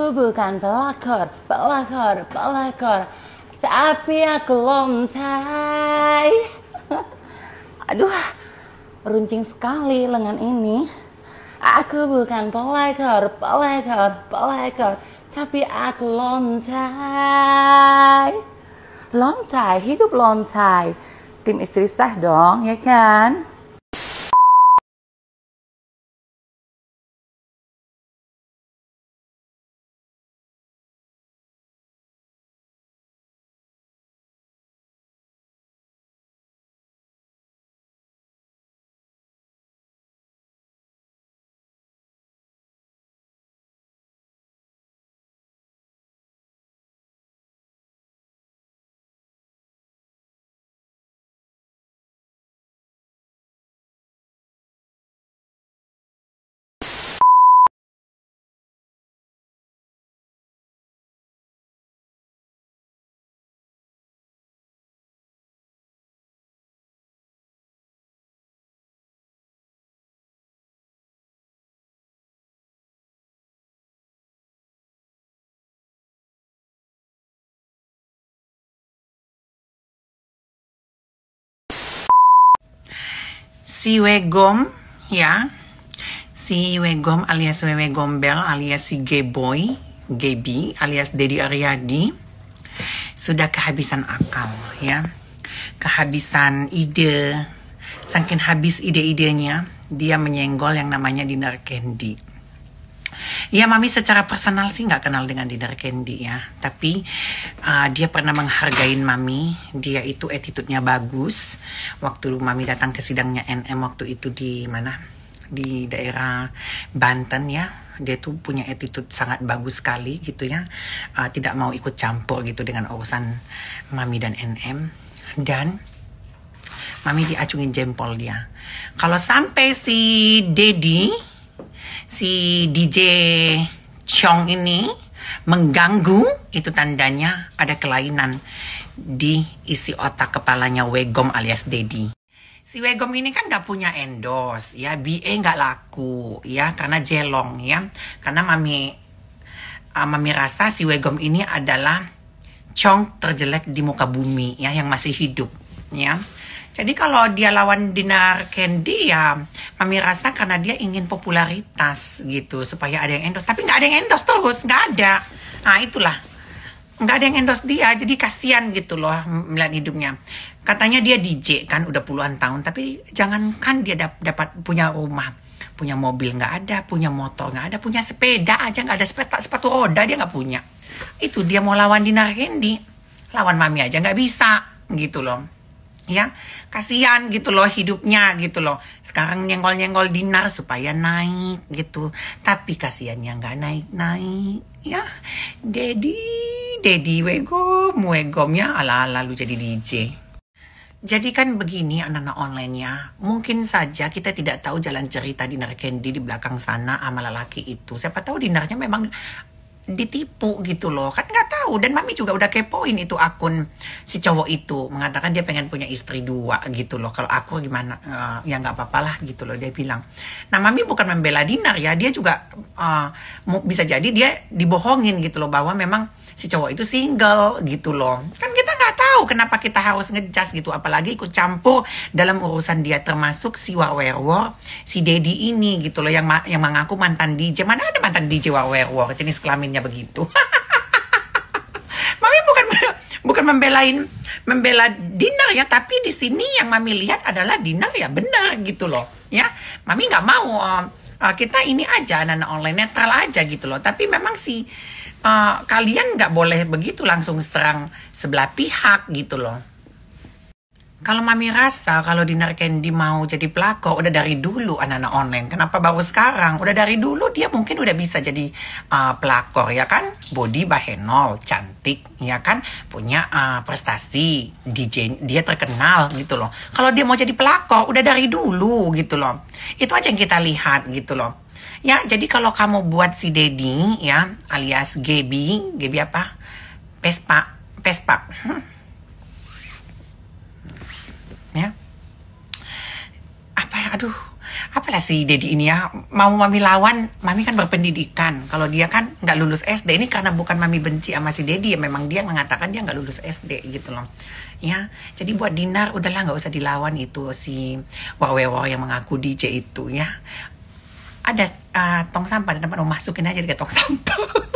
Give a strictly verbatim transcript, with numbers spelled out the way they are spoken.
Aku bukan pelakor, pelakor, pelakor, tapi aku lontai. Aduh, runcing sekali lengan ini. Aku bukan pelakor, pelakor, pelakor, tapi aku lontai. Lontai, hidup lontai. Tim istri sah dong, ya kan? Si Wegom, ya, si Wegom alias Wewe Gombel alias si Gay Boy, Gaby alias Dedi Aryadi sudah kehabisan akal, ya, kehabisan ide, saking habis ide-idenya dia menyenggol yang namanya Dinar Candy. Ya, Mami secara personal sih nggak kenal dengan Dinar Candy ya, tapi uh, dia pernah menghargain Mami. Dia itu attitude-nya bagus. Waktu Mami datang ke sidangnya N M waktu itu di mana? Di daerah Banten ya. Dia tuh punya attitude sangat bagus sekali gitu ya. Uh, tidak mau ikut campur gitu dengan urusan Mami dan N M. Dan Mami diacungin jempol dia. Kalau sampai si Dedi, si D J Chong ini mengganggu, itu tandanya ada kelainan di isi otak kepalanya Wegom alias Dedi. Si Wegom ini kan gak punya endorse ya, B A gak laku ya, karena jelong ya. Karena Mami uh, Mami rasa si Wegom ini adalah Chong terjelek di muka bumi ya, yang masih hidup ya. Jadi kalau dia lawan Dinar Candy ya, Mami rasa karena dia ingin popularitas gitu, supaya ada yang endorse. Tapi nggak ada yang endorse terus, nggak ada. Nah itulah, nggak ada yang endorse dia, jadi kasihan gitu loh melihat hidupnya. Katanya dia D J kan udah puluhan tahun, tapi jangankan dia dap dapat punya rumah, punya mobil nggak ada, punya motor nggak ada, punya sepeda aja nggak ada, sepatu, sepatu roda dia nggak punya. Itu dia mau lawan Dinar Candy, lawan Mami aja nggak bisa gitu loh. Ya, kasihan gitu loh hidupnya gitu loh. Sekarang nyenggol-nyenggol Dinar supaya naik gitu. Tapi kasihannya nggak naik-naik. Ya, Dedi, Dedi Wegom, Wegom ya ala-ala lu jadi D J. Jadi kan begini anak-anak online ya. Mungkin saja kita tidak tahu jalan cerita Dinar Candy di belakang sana sama lelaki itu. Siapa tahu Dinarnya memang ditipu gitu loh, kan nggak tahu. Dan Mami juga udah kepoin itu akun si cowok itu, mengatakan dia pengen punya istri dua gitu loh. Kalau aku gimana, uh, ya nggak apa-apa lah gitu loh, dia bilang. Nah Mami bukan membela Dinar ya, dia juga uh, bisa jadi dia dibohongin gitu loh, bahwa memang si cowok itu single gitu loh. Kan kita nggak tahu kenapa kita harus ngejas gitu, apalagi ikut campur dalam urusan dia, termasuk si Warwerwor, si Dedi ini gitu loh, yang ma yang mengaku mantan D J. Mana ada mantan D J Warwerwor, jenis kelaminnya begitu. Mami bukan bukan membelain membela Dinar ya, tapi di sini yang Mami lihat adalah Dinar ya benar gitu loh ya. Mami nggak mau uh, uh, kita ini aja anak-anak online netral aja gitu loh, tapi memang si uh, kalian nggak boleh begitu langsung serang sebelah pihak gitu loh. Kalau Mami rasa kalau Dinar Candy mau jadi pelakor udah dari dulu anak-anak online. Kenapa baru sekarang? Udah dari dulu dia mungkin udah bisa jadi uh, pelakor ya kan? Body bahenol, cantik ya kan? Punya uh, prestasi, D J, dia terkenal gitu loh. Kalau dia mau jadi pelakor udah dari dulu gitu loh. Itu aja yang kita lihat gitu loh. Ya, jadi kalau kamu buat si Dedi ya, alias Gaby, Gaby apa? Pespa, Pespa. Hmm. Ya. Apa aduh, apa apa-apa lah si Dedi ini ya. Mau mami lawan, mami kan berpendidikan. Kalau dia kan nggak lulus S D. Ini karena bukan mami benci sama si Dedi ya. Memang dia mengatakan dia nggak lulus S D gitu loh. Ya, jadi buat Dinar udahlah nggak usah dilawan itu si wawewo yang mengaku D J itu ya. Ada uh, tong sampah di tempat mau masukin aja di tong sampah.